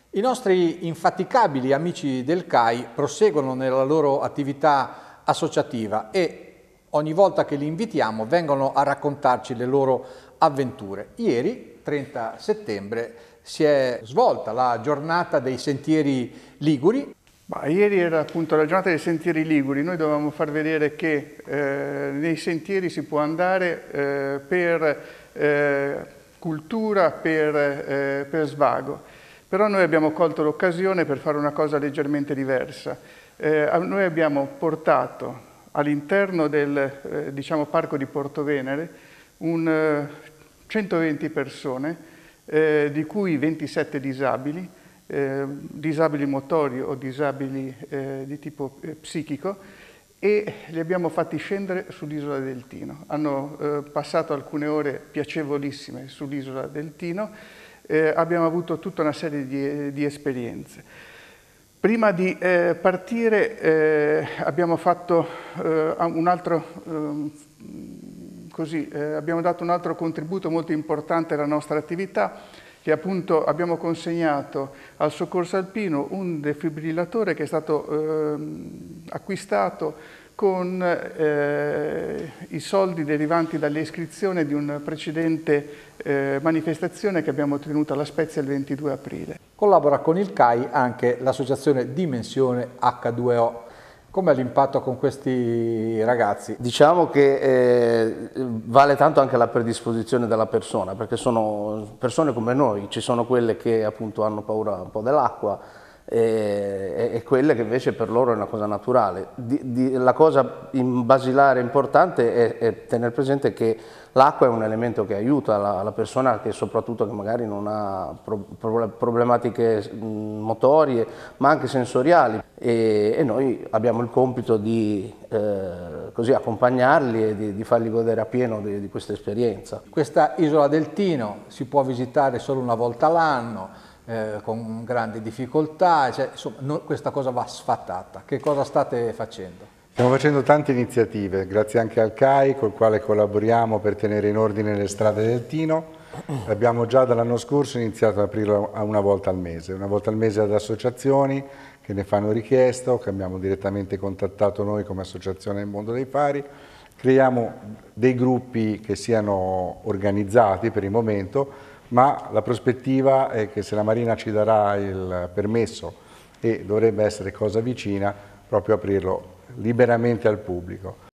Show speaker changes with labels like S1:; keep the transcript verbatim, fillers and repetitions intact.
S1: I nostri infaticabili amici del C A I proseguono nella loro attività associativa e ogni volta che li invitiamo vengono a raccontarci le loro avventure. Ieri, trenta settembre, si è svolta la giornata dei Sentieri Liguri.
S2: Bah, ieri era appunto la giornata dei Sentieri Liguri. Noi dovevamo far vedere che eh, nei sentieri si può andare eh, per eh, cultura, per, eh, per svago. Però noi abbiamo colto l'occasione per fare una cosa leggermente diversa. Eh, noi abbiamo portato all'interno del eh, diciamo, parco di Portovenere un, eh, centoventi persone, eh, di cui ventisette disabili, eh, disabili motori o disabili eh, di tipo eh, psichico, e li abbiamo fatti scendere sull'isola del Tino. Hanno eh, passato alcune ore piacevolissime sull'isola del Tino. Eh, abbiamo avuto tutta una serie di, di esperienze. Prima di eh, partire eh, abbiamo fatto eh, un altro, eh, così, eh, abbiamo dato un altro contributo molto importante alla nostra attività, che appunto abbiamo consegnato al Soccorso Alpino un defibrillatore che è stato eh, acquistato con eh, i soldi derivanti dall'iscrizione di una precedente eh, manifestazione che abbiamo tenuto alla Spezia il ventidue aprile.
S1: Collabora con il C A I anche l'associazione Dimensione acca due o. Com'è l'impatto con questi ragazzi?
S3: Diciamo che eh, vale tanto anche la predisposizione della persona, perché sono persone come noi, ci sono quelle che appunto hanno paura un po' dell'acqua, e, e quelle che invece per loro è una cosa naturale. Di, di, la cosa in basilare importante è, è tenere presente che l'acqua è un elemento che aiuta la, la persona, che soprattutto che magari non ha pro, pro, problematiche motorie ma anche sensoriali, e, e noi abbiamo il compito di eh, così accompagnarli e di, di farli godere appieno di, di questa esperienza.
S1: Questa isola del Tino si può visitare solo una volta l'anno, Eh, con grandi difficoltà, cioè, insomma, no, questa cosa va sfatata. Che cosa state facendo?
S4: Stiamo facendo tante iniziative, grazie anche al C A I, col quale collaboriamo per tenere in ordine le strade del Tino. Abbiamo già dall'anno scorso iniziato ad aprirlo una volta al mese, una volta al mese ad associazioni che ne fanno richiesta, che abbiamo direttamente contattato noi come associazione del mondo dei fari. Creiamo dei gruppi che siano organizzati per il momento, ma la prospettiva è che se la Marina ci darà il permesso, e dovrebbe essere cosa vicina, proprio aprirlo liberamente al pubblico.